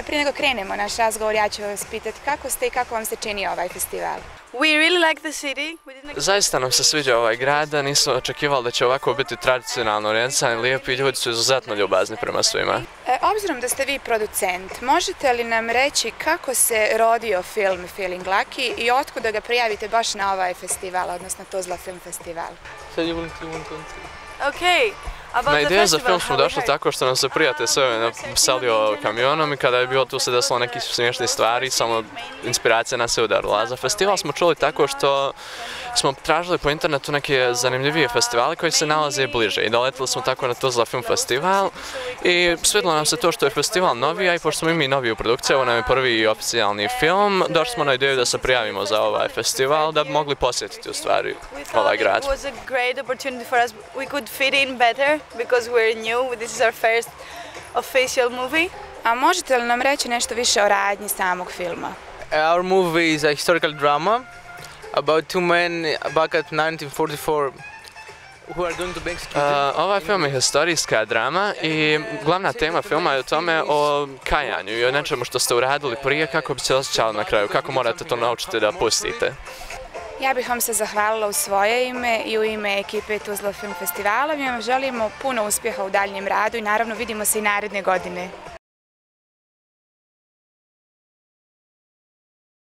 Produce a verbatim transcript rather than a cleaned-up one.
Prije nego krenemo naš razgovor, ja ću vas pitati kako ste i kako vam se čini ovaj festival? We really like the city. Zaista nam se sviđa ovaj grad, nismo očekivali da će ovako biti tradicionalno orijentisani, lijepi, ljudi su izuzetno ljubazni prema svima. E, obzirom da ste vi producent, možete li nam reći kako se rodio film Feeling Lucky i otkuda ga prijavite baš na ovaj festival, odnosno Tuzla Film Festival? Okay. Na ideju za film smo došli tako što nam se prijatelj sve nasalio kamionom i kada je bilo tu se desilo nekih smiješnih stvari, samo inspiracija nas je udarila. Za festival smo čuli tako što smo tražili po internetu neke zanimljivije festivale koji se nalaze bliže i doletili smo tako na Tuzla Film Festival i svidjelo nam se to što je festival novi, a i pošto smo i mi novi u produkciji, ovo nam je prvi oficijalni film, došli smo na ideju da se prijavimo za ovaj festival da bi mogli posjetiti u stvari ovaj grad. Because we're new, this is our first official movie. A možete li nam reći nešto više o radnji samog filma? Our movie is a historical drama about two men back at nineteen forty-four who are going to be executed. Uh, ovaj film je historijska drama i glavna tema filma je o tome o kajanju i o nečemu što ste uradili prije, kako bi se osjećali na kraju, kako morate to naučiti da pustite. Ja bih vam se zahvalila u svoje ime i u ime ekipe Tuzla Film Festivala. Mi vam želimo puno uspjeha u daljnjem radu i naravno vidimo se i naredne godine.